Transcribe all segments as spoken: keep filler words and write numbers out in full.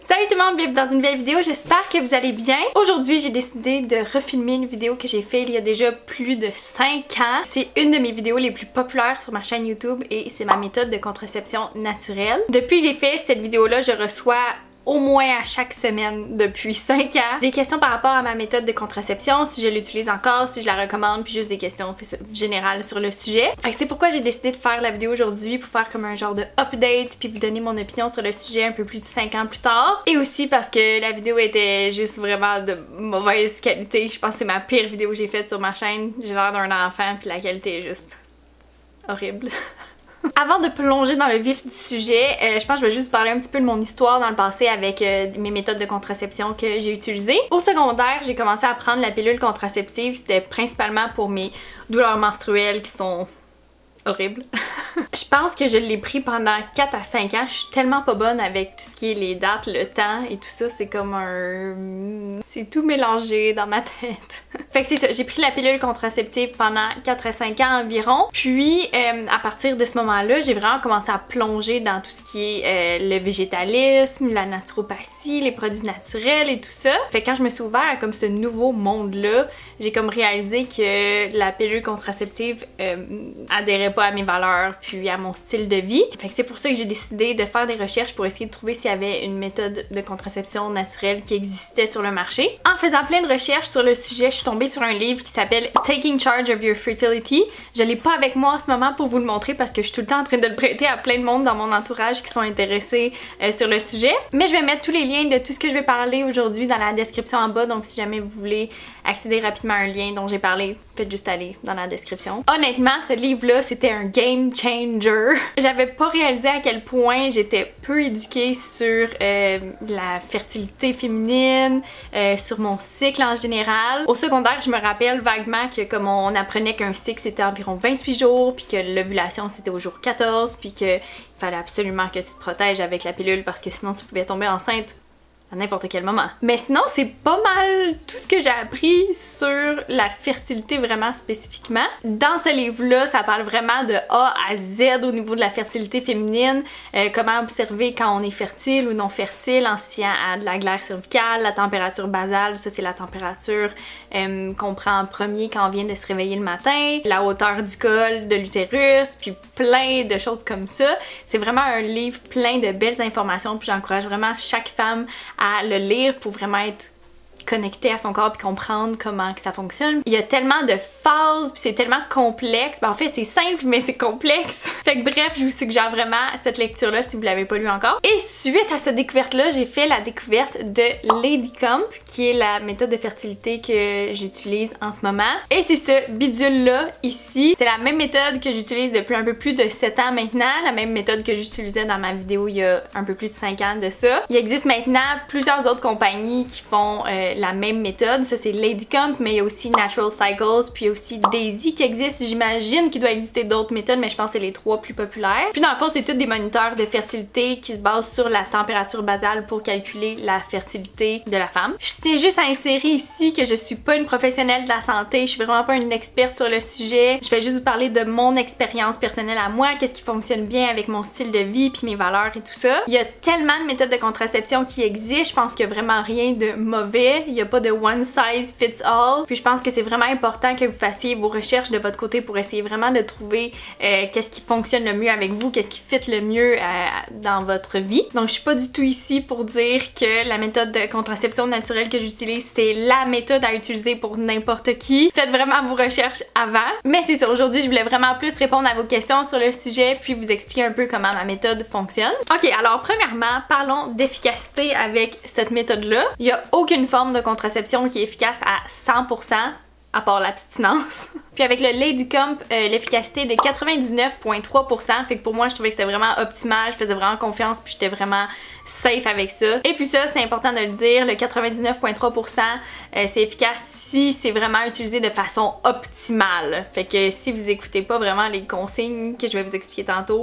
Salut tout le monde, bienvenue dans une nouvelle vidéo, j'espère que vous allez bien. Aujourd'hui, j'ai décidé de refilmer une vidéo que j'ai faite il y a déjà plus de cinq ans. C'est une de mes vidéos les plus populaires sur ma chaîne YouTube et c'est ma méthode de contraception naturelle. Depuis que j'ai fait cette vidéo-là, je reçois au moins à chaque semaine depuis cinq ans des questions par rapport à ma méthode de contraception, si je l'utilise encore, si je la recommande, puis juste des questions c'est ça, générales sur le sujet. Fait que c'est pourquoi j'ai décidé de faire la vidéo aujourd'hui pour faire comme un genre de update puis vous donner mon opinion sur le sujet un peu plus de cinq ans plus tard. Et aussi parce que la vidéo était juste vraiment de mauvaise qualité. Je pense que c'est ma pire vidéo que j'ai faite sur ma chaîne. J'ai l'air d'un enfant puis la qualité est juste horrible. Avant de plonger dans le vif du sujet, euh, je pense que je vais juste parler un petit peu de mon histoire dans le passé avec euh, mes méthodes de contraception que j'ai utilisées. Au secondaire, j'ai commencé à prendre la pilule contraceptive. C'était principalement pour mes douleurs menstruelles qui sont horribles. Je pense que je l'ai pris pendant quatre à cinq ans. Je suis tellement pas bonne avec tout ce qui est les dates, le temps et tout ça. C'est comme un... c'est tout mélangé dans ma tête. Fait que c'est ça, j'ai pris la pilule contraceptive pendant quatre à cinq ans environ. Puis, euh, à partir de ce moment-là, j'ai vraiment commencé à plonger dans tout ce qui est euh, le végétalisme, la naturopathie, les produits naturels et tout ça. Fait que quand je me suis ouverte à comme ce nouveau monde-là, j'ai comme réalisé que la pilule contraceptive euh, adhérait pas à mes valeurs puis à mon style de vie. Fait que c'est pour ça que j'ai décidé de faire des recherches pour essayer de trouver s'il y avait une méthode de contraception naturelle qui existait sur le marché. En faisant plein de recherches sur le sujet, je suis tombée sur un livre qui s'appelle Taking Charge of Your Fertility. Je l'ai pas avec moi en ce moment pour vous le montrer parce que je suis tout le temps en train de le prêter à plein de monde dans mon entourage qui sont intéressés euh, sur le sujet. Mais je vais mettre tous les liens de tout ce que je vais parler aujourd'hui dans la description en bas, donc si jamais vous voulez accéder rapidement à un lien dont j'ai parlé, faites juste aller dans la description. Honnêtement, ce livre-là, c'était un game changer. J'avais pas réalisé à quel point j'étais peu éduquée sur euh, la fertilité féminine, euh, sur mon cycle en général. Au secondaire, je me rappelle vaguement que comme on apprenait qu'un cycle c'était environ vingt-huit jours, puis que l'ovulation c'était au jour quatorze, puis que il fallait absolument que tu te protèges avec la pilule parce que sinon tu pouvais tomber enceinte à n'importe quel moment. Mais sinon, c'est pas mal tout ce que j'ai appris sur la fertilité vraiment spécifiquement. Dans ce livre-là, ça parle vraiment de A à Z au niveau de la fertilité féminine, euh, comment observer quand on est fertile ou non fertile en se fiant à de la glaire cervicale, la température basale, ça c'est la température euh, qu'on prend en premier quand on vient de se réveiller le matin, la hauteur du col de l'utérus, puis plein de choses comme ça. C'est vraiment un livre plein de belles informations, puis j'encourage vraiment chaque femme à le lire pour vraiment être connecter à son corps puis comprendre comment que ça fonctionne. Il y a tellement de phases puis c'est tellement complexe. Ben en fait c'est simple mais c'est complexe. Fait que bref, je vous suggère vraiment cette lecture-là si vous l'avez pas lu encore. Et suite à cette découverte-là, j'ai fait la découverte de Ladycomp qui est la méthode de fertilité que j'utilise en ce moment. Et c'est ce bidule-là ici. C'est la même méthode que j'utilise depuis un peu plus de sept ans maintenant. La même méthode que j'utilisais dans ma vidéo il y a un peu plus de cinq ans de ça. Il existe maintenant plusieurs autres compagnies qui font euh, la même méthode. Ça c'est Ladycomp, mais il y a aussi Natural Cycles, puis il y a aussi Daisy qui existe. J'imagine qu'il doit exister d'autres méthodes, mais je pense que c'est les trois plus populaires. Puis dans le fond, c'est tous des moniteurs de fertilité qui se basent sur la température basale pour calculer la fertilité de la femme. Je tiens juste à insérer ici que je suis pas une professionnelle de la santé, je suis vraiment pas une experte sur le sujet. Je vais juste vous parler de mon expérience personnelle à moi, qu'est-ce qui fonctionne bien avec mon style de vie puis mes valeurs et tout ça. Il y a tellement de méthodes de contraception qui existent, je pense qu'il y a vraiment rien de mauvais. Il n'y a pas de one size fits all. Puis je pense que c'est vraiment important que vous fassiez vos recherches de votre côté pour essayer vraiment de trouver euh, qu'est-ce qui fonctionne le mieux avec vous, qu'est-ce qui fit le mieux euh, dans votre vie. Donc je suis pas du tout ici pour dire que la méthode de contraception naturelle que j'utilise c'est la méthode à utiliser pour n'importe qui. Faites vraiment vos recherches avant. Mais c'est ça, aujourd'hui je voulais vraiment plus répondre à vos questions sur le sujet puis vous expliquer un peu comment ma méthode fonctionne. Ok, alors premièrement, parlons d'efficacité avec cette méthode-là. Il n'y a aucune forme de contraception qui est efficace à cent pour cent à part l'abstinence. Puis avec le Ladycomp, euh, l'efficacité est de quatre-vingt-dix-neuf virgule trois pour cent. Fait que pour moi, je trouvais que c'était vraiment optimal. Je faisais vraiment confiance puis j'étais vraiment safe avec ça. Et puis ça, c'est important de le dire, le quatre-vingt-dix-neuf virgule trois pour cent, euh, c'est efficace si c'est vraiment utilisé de façon optimale. Fait que si vous écoutez pas vraiment les consignes que je vais vous expliquer tantôt,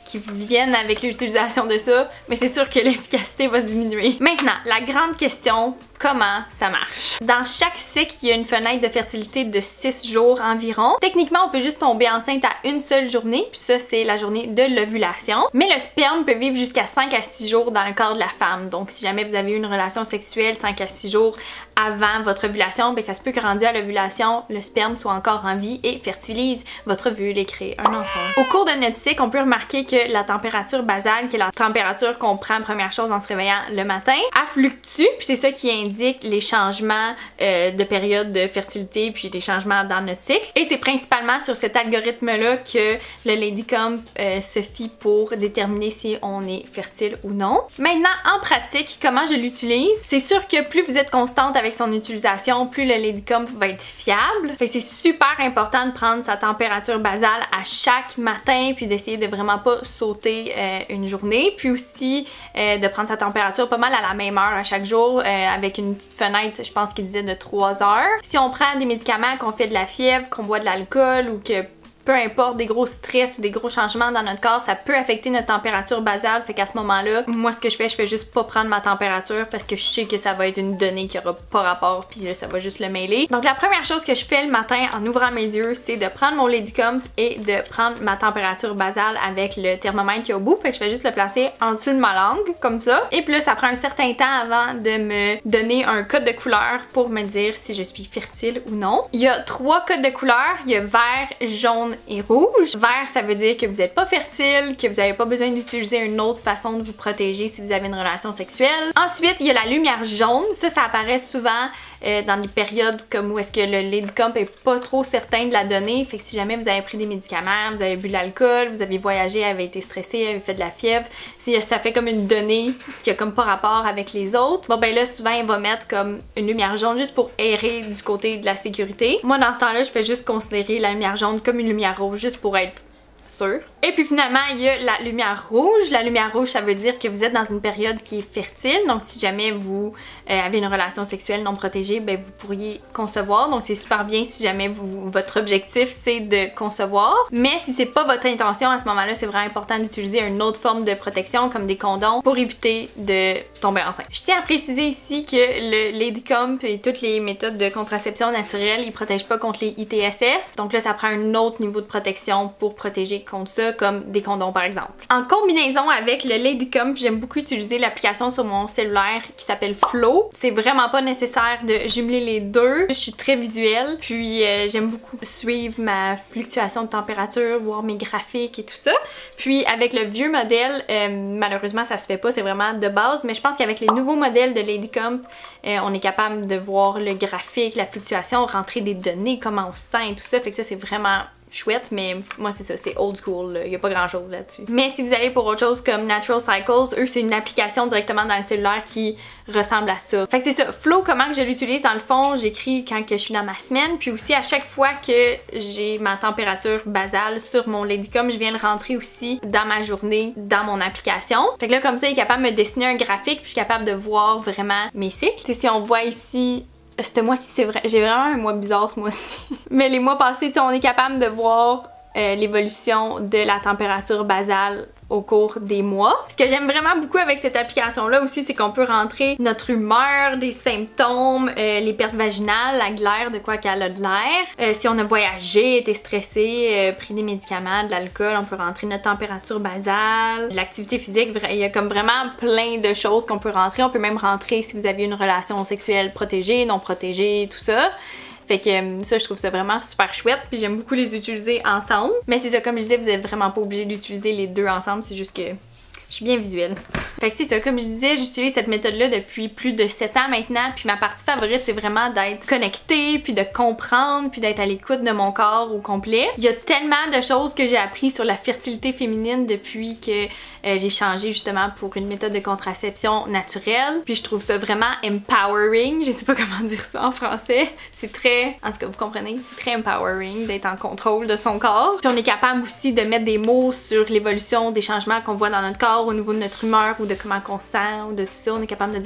qui viennent avec l'utilisation de ça, mais c'est sûr que l'efficacité va diminuer. Maintenant, la grande question, comment ça marche? Dans chaque cycle, il y a une fenêtre de fertilité de six jours environ. Techniquement, on peut juste tomber enceinte à une seule journée, puis ça, c'est la journée de l'ovulation. Mais le sperme peut vivre jusqu'à cinq à six jours dans le corps de la femme. Donc, si jamais vous avez eu une relation sexuelle cinq à six jours avant votre ovulation, ben ça se peut que rendu à l'ovulation, le sperme soit encore en vie et fertilise votre ovule et crée un enfant. Au cours de notre cycle, on peut remarquer que la température basale, qui est la température qu'on prend première chose en se réveillant le matin, elle fluctue, puis c'est ça qui indique les changements euh, de période de fertilité puis les changements dans notre cycle. Et c'est principalement sur cet algorithme-là que le Ladycomp euh, se fie pour déterminer si on est fertile ou non. Maintenant, en pratique, comment je l'utilise? C'est sûr que plus vous êtes constante avec son utilisation, plus le Ladycomp va être fiable. Fait que c'est super important de prendre sa température basale à chaque matin puis d'essayer de vraiment pas sauter euh, une journée. Puis aussi euh, de prendre sa température pas mal à la même heure à chaque jour euh, avec une petite fenêtre, je pense qu'il disait de trois heures. Si on prend des médicaments, qu'on fait de la fièvre, qu'on boit de l'alcool ou que peu importe, des gros stress ou des gros changements dans notre corps, ça peut affecter notre température basale. Fait qu'à ce moment-là, moi ce que je fais, je fais juste pas prendre ma température parce que je sais que ça va être une donnée qui aura pas rapport puis là, ça va juste le mêler. Donc la première chose que je fais le matin en ouvrant mes yeux, c'est de prendre mon Ladycomp et de prendre ma température basale avec le thermomètre qui est au bout. Fait que je fais juste le placer en dessous de ma langue, comme ça. Et puis là, ça prend un certain temps avant de me donner un code de couleur pour me dire si je suis fertile ou non. Il y a trois codes de couleur. Il y a vert, jaune et rouge. Vert, ça veut dire que vous n'êtes pas fertile, que vous n'avez pas besoin d'utiliser une autre façon de vous protéger si vous avez une relation sexuelle. Ensuite, il y a la lumière jaune. Ça, ça apparaît souvent euh, dans des périodes comme où est-ce que le Ladycomp est pas trop certain de la donner. Fait que si jamais vous avez pris des médicaments, vous avez bu de l'alcool, vous avez voyagé, avez été stressé, avez fait de la fièvre, si ça fait comme une donnée qui a comme pas rapport avec les autres, bon ben là, souvent, il va mettre comme une lumière jaune juste pour errer du côté de la sécurité. Moi, dans ce temps-là, je fais juste considérer la lumière jaune comme une lumière rouge juste pour être sûr. Et puis finalement, il y a la lumière rouge. La lumière rouge, ça veut dire que vous êtes dans une période qui est fertile. Donc si jamais vous euh, avez une relation sexuelle non protégée, ben vous pourriez concevoir. Donc c'est super bien si jamais vous, votre objectif c'est de concevoir. Mais si c'est pas votre intention, à ce moment-là, c'est vraiment important d'utiliser une autre forme de protection comme des condoms pour éviter de tomber enceinte. Je tiens à préciser ici que le Ladycomp et toutes les méthodes de contraception naturelle, ils protègent pas contre les I T S S. Donc là, ça prend un autre niveau de protection pour protéger contre ça, comme des condoms par exemple. En combinaison avec le Ladycomp, j'aime beaucoup utiliser l'application sur mon cellulaire qui s'appelle Flow. C'est vraiment pas nécessaire de jumeler les deux. Je suis très visuelle, puis euh, j'aime beaucoup suivre ma fluctuation de température, voir mes graphiques et tout ça. Puis avec le vieux modèle, euh, malheureusement ça se fait pas, c'est vraiment de base, mais je pense qu'avec les nouveaux modèles de Ladycomp, euh, on est capable de voir le graphique, la fluctuation, rentrer des données, comment on se sent et tout ça, fait que ça c'est vraiment chouette, mais moi c'est ça, c'est old school, il y a pas grand chose là-dessus. Mais si vous allez pour autre chose comme Natural Cycles, eux c'est une application directement dans le cellulaire qui ressemble à ça. Fait que c'est ça, Flow, comment que je l'utilise dans le fond, j'écris quand que je suis dans ma semaine, puis aussi à chaque fois que j'ai ma température basale sur mon Ladycomp, je viens le rentrer aussi dans ma journée, dans mon application. Fait que là comme ça, il est capable de me dessiner un graphique, puis je suis capable de voir vraiment mes cycles. T'sais, si on voit ici ce mois-ci, c'est vrai, j'ai vraiment un mois bizarre ce mois-ci. Mais les mois passés, on est capable de voir euh, l'évolution de la température basale au cours des mois. Ce que j'aime vraiment beaucoup avec cette application-là aussi, c'est qu'on peut rentrer notre humeur, des symptômes, euh, les pertes vaginales, la glaire, de quoi qu'elle a de l'air. Euh, si on a voyagé, été stressé, euh, pris des médicaments, de l'alcool, on peut rentrer notre température basale. L'activité physique, il y a comme vraiment plein de choses qu'on peut rentrer. On peut même rentrer si vous avez une relation sexuelle protégée, non protégée, tout ça. Fait que ça, je trouve ça vraiment super chouette, puis j'aime beaucoup les utiliser ensemble. Mais c'est ça, comme je disais, vous êtes vraiment pas obligé d'utiliser les deux ensemble, c'est juste que je suis bien visuelle. Fait que c'est ça, comme je disais, j'utilise cette méthode-là depuis plus de sept ans maintenant, puis ma partie favorite, c'est vraiment d'être connectée, puis de comprendre, puis d'être à l'écoute de mon corps au complet. Il y a tellement de choses que j'ai appris sur la fertilité féminine depuis que euh, j'ai changé justement pour une méthode de contraception naturelle, puis je trouve ça vraiment empowering, je sais pas comment dire ça en français, c'est très, en tout cas vous comprenez, c'est très empowering d'être en contrôle de son corps, puis on est capable aussi de mettre des mots sur l'évolution des changements qu'on voit dans notre corps au niveau de notre humeur ou de comment on se sent ou de tout ça, on est capable de dire « Ah,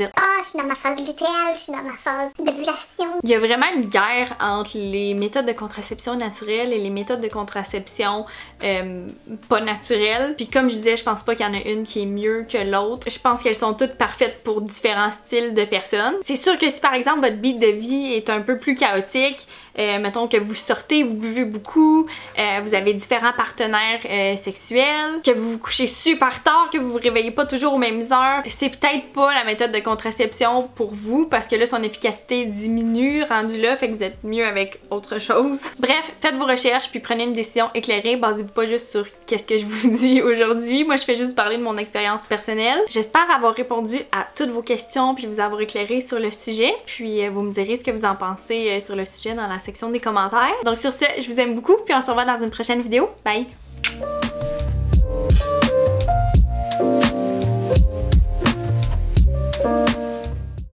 je suis dans ma phase lutéale, je suis dans ma phase d'ovulation. Il y a vraiment une guerre entre les méthodes de contraception naturelles et les méthodes de contraception euh, pas naturelles. Puis comme je disais, je pense pas qu'il y en a une qui est mieux que l'autre. Je pense qu'elles sont toutes parfaites pour différents styles de personnes. C'est sûr que si par exemple votre beat de vie est un peu plus chaotique, euh, mettons que vous sortez, vous buvez beaucoup, euh, vous avez différents partenaires euh, sexuels, que vous vous couchez super tard, que vous vous réveillez pas toujours aux mêmes heures, c'est peut-être pas la méthode de contraception pour vous parce que là son efficacité diminue rendu là, fait que vous êtes mieux avec autre chose. Bref, faites vos recherches puis prenez une décision éclairée, basez-vous pas juste sur qu'est-ce que je vous dis aujourd'hui. Moi je fais juste parler de mon expérience personnelle. J'espère avoir répondu à toutes vos questions puis vous avoir éclairé sur le sujet, puis euh, vous me direz ce que vous en pensez euh, sur le sujet dans la section des commentaires. Donc sur ce, je vous aime beaucoup puis on se revoit dans une prochaine vidéo. Bye!